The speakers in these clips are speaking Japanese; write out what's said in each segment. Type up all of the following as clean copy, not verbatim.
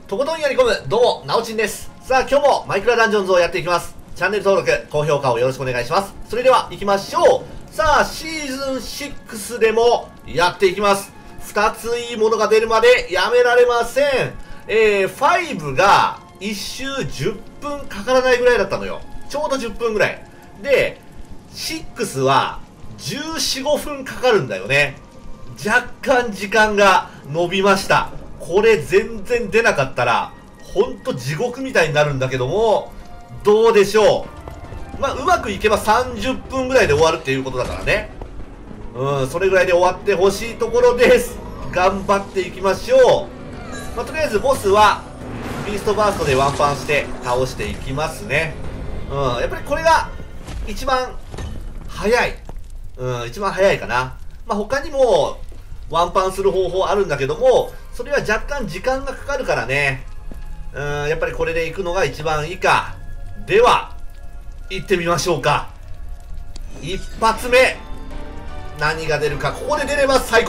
とことんやり込む、どうも、なおちんです。さあ、今日もマイクラダンジョンズをやっていきます。チャンネル登録、高評価をよろしくお願いします。それでは、行きましょう。さあ、シーズン6でもやっていきます。2ついいものが出るまでやめられません。5が1周10分かからないぐらいだったのよ。ちょうど10分ぐらい。で、6は14、5分かかるんだよね。若干時間が伸びました。これ全然出なかったら、ほんと地獄みたいになるんだけども、どうでしょう。まあ、うまくいけば30分ぐらいで終わるっていうことだからね。それぐらいで終わってほしいところです。頑張っていきましょう。まあ、とりあえずボスは、ビーストバーストでワンパンして倒していきますね。やっぱりこれが、一番早い。一番早いかな。まあ、他にも、ワンパンする方法あるんだけども、それは若干時間がかかるからね。やっぱりこれで行くのが一番いいか。では、行ってみましょうか。一発目。何が出るか。ここで出れば最高。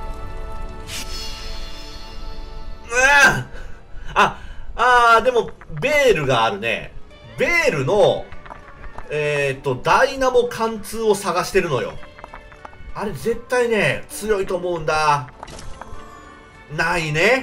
でも、ベールがあるね。ベールの、ダイナモ貫通を探してるのよ。あれ絶対ね、強いと思うんだ。ないね。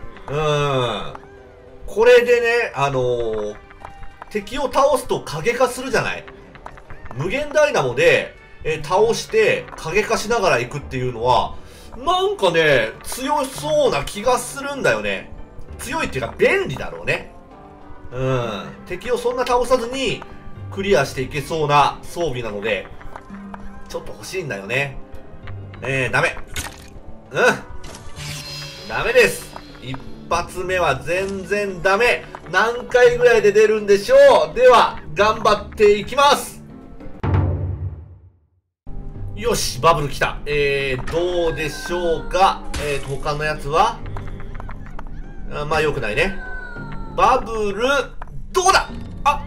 これでね、敵を倒すと影化するじゃない。無限ダイナモで、倒して影化しながら行くっていうのは、なんかね、強そうな気がするんだよね。強いっていうか便利だろうね。敵をそんな倒さずにクリアしていけそうな装備なので、ちょっと欲しいんだよね。ダメ。ダメです。一発目は全然ダメ。何回ぐらいで出るんでしょう。では、頑張っていきます。よし、バブル来た。どうでしょうか。他のやつはまあ、良くないね。バブル、どうだ。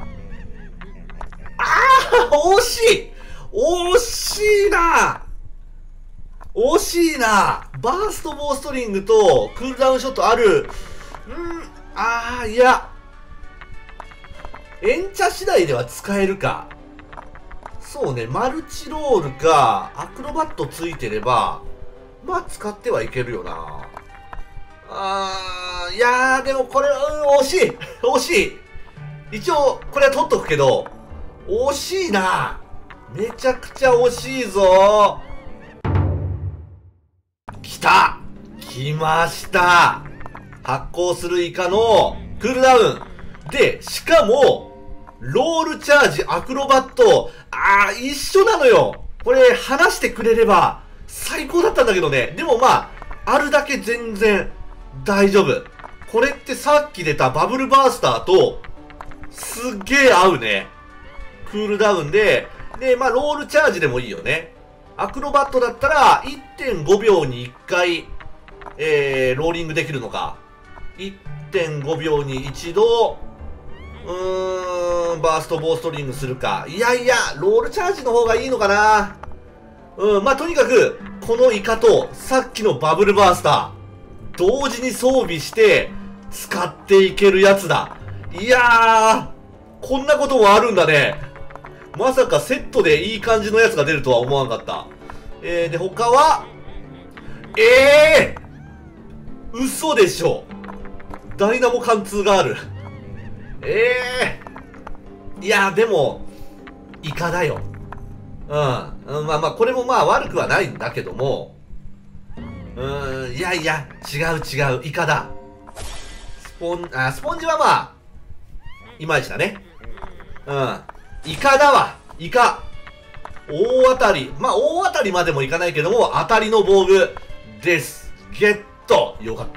惜しい。惜しいな。惜しいな。バーストボーストリングとクールダウンショットある。いや。エンチャ次第では使えるか。そうね、マルチロールか、アクロバットついてれば、まあ使ってはいけるよな。いやー、でもこれ、惜しい。惜しい。一応、これは取っとくけど、惜しいな。めちゃくちゃ惜しいぞ。来た。来ました。発光するイカのクールダウン。で、しかも、ロールチャージ、アクロバット、一緒なのよ。これ、話してくれれば、最高だったんだけどね。でもまあ、あるだけ全然、大丈夫。これってさっき出たバブルバースターと、すっげー合うね。クールダウンで、まあ、ロールチャージでもいいよね。アクロバットだったら、1.5 秒に1回、ローリングできるのか。1.5 秒に一度、バーストボーストリングするか。いやいや、ロールチャージの方がいいのかな。まあ、とにかく、このイカと、さっきのバブルバースター、同時に装備して、使っていけるやつだ。いやー、こんなこともあるんだね。まさかセットでいい感じのやつが出るとは思わなかった。で、他は、嘘でしょ。ダイナモ貫通がある。いや、でも、イカだよ。まあ、これもまあ悪くはないんだけども、いやいや、違う、イカだ。スポンジはまあ、いまいちだね。イカだわ。イカ。大当たり。まあ、大当たりまでもいかないけども、当たりの防具です。ゲット。よかった。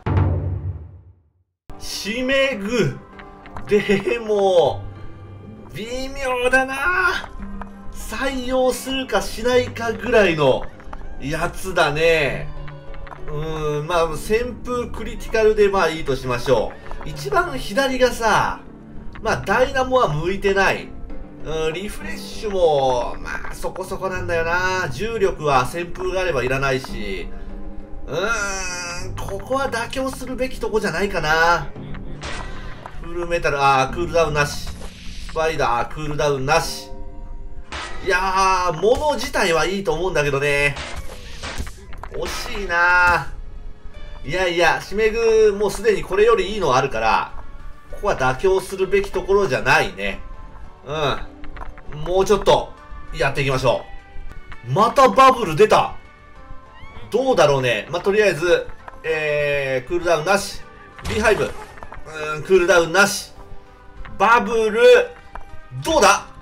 シメグ。でも、微妙だな。採用するかしないかぐらいのやつだね。まあ、旋風クリティカルでまあいいとしましょう。一番左がさ、まあ、ダイナモは向いてない。リフレッシュも、まあ、そこそこなんだよな。重力は旋風があればいらないし。 ここは妥協するべきとこじゃないかな。フルメタル、クールダウンなし。スパイダー、クールダウンなし。いやー、物自体はいいと思うんだけどね。惜しいな。いやいや、シメグ、もうすでにこれよりいいのあるから、ここは妥協するべきところじゃないね。もうちょっと、やっていきましょう。またバブル出た。どうだろうね。とりあえず、クールダウンなし。ビーハイブ。クールダウンなし。バブル、どうだ？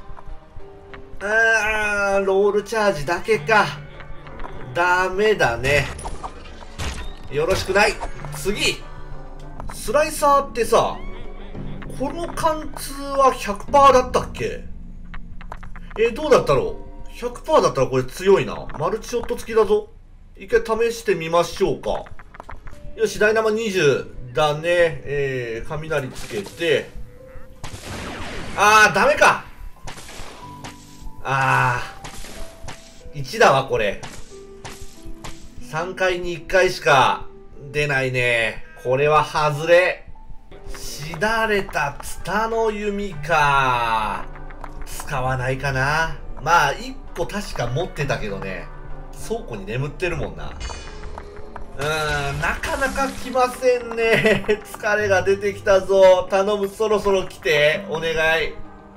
ロールチャージだけか。ダメだね。よろしくない。次。スライサーってさ、この貫通は 100% だったっけ？どうだったろう？ 100% だったらこれ強いな。マルチショット付きだぞ。一回試してみましょうか。よし、ダイナマ20だね。雷つけて。ダメか。1だわ、これ。3回に1回しか出ないね。これは外れ。しだれたツタの弓か。使わないかな。1個確か持ってたけどね。倉庫に眠ってるもんな。なかなか来ませんね。疲れが出てきたぞ。頼む、そろそろ来て。お願い。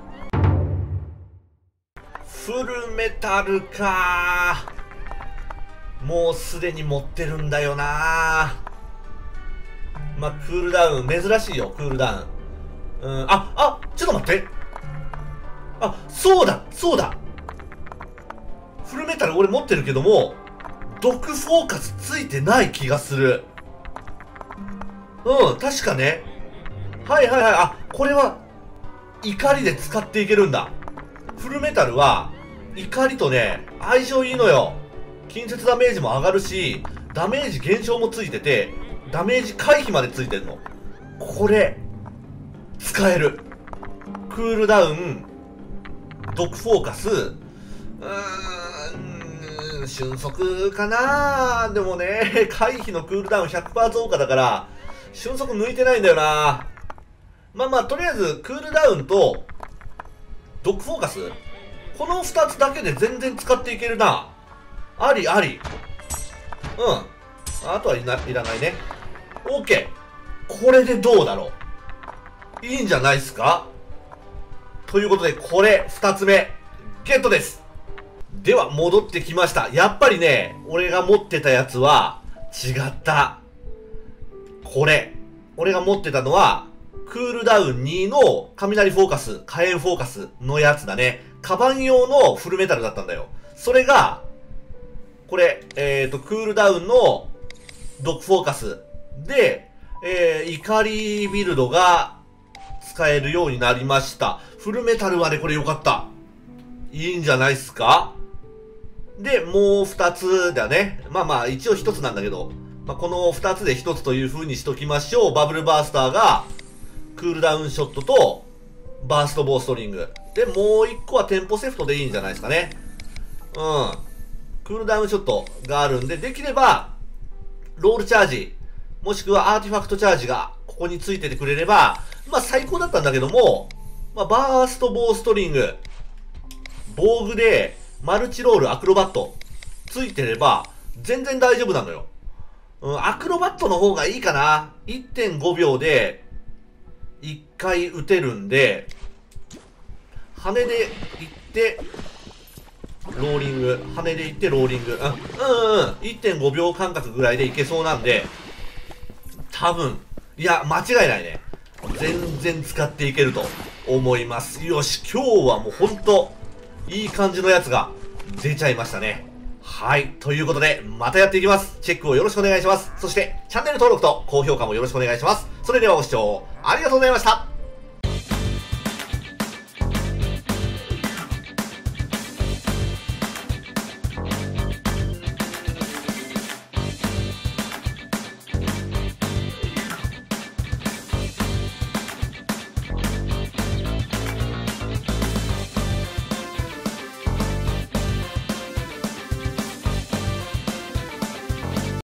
フルメタルか。もうすでに持ってるんだよな。クールダウン、珍しいよ、クールダウン。ちょっと待って。そうだ、そうだ。フルメタル俺持ってるけども、毒フォーカスついてない気がする。確かね。はいはいはい。これは、怒りで使っていけるんだ。フルメタルは、怒りとね、相性いいのよ。近接ダメージも上がるし、ダメージ減少もついてて、ダメージ回避までついてるの。これ、使える。クールダウン、毒フォーカス、瞬足かな。でもね、回避のクールダウン 100% 増加だから、瞬足抜いてないんだよな。とりあえず、クールダウンと、毒フォーカスこの2つだけで全然使っていけるな。ありあり。あとはいらないね。OK。これでどうだろう。いいんじゃないっすか。ということで、これ、2つ目、ゲットです。では、戻ってきました。やっぱりね、俺が持ってたやつは、違った。これ。俺が持ってたのは、クールダウン2の雷フォーカス、火炎フォーカスのやつだね。カバン用のフルメタルだったんだよ。それが、これ、クールダウンの毒フォーカスで、怒りビルドが使えるようになりました。フルメタルはね、これ良かった。いいんじゃないっすか。で、もう2つだね。一応1つなんだけど、この2つで1つという風にしときましょう。バブルバースターが、クールダウンショットと、バーストボーストリング。で、もう1個はテンポセフトでいいんじゃないですかね。クールダウンショットがあるんで、できれば、ロールチャージ、もしくはアーティファクトチャージがここについててくれれば、最高だったんだけども、バーストボーストリング、防具で、マルチロール、アクロバット、ついてれば、全然大丈夫なのよ。アクロバットの方がいいかな。1.5 秒で、1回撃てるんで、羽で行って、ローリング。羽で行ってローリング。1.5 秒間隔ぐらいでいけそうなんで、多分、いや、間違いないね。全然使っていけると思います。よし、今日はもうほんと、いい感じのやつが出ちゃいましたね。はい。ということで、またやっていきます。チェックをよろしくお願いします。そして、チャンネル登録と高評価もよろしくお願いします。それではご視聴ありがとうございました。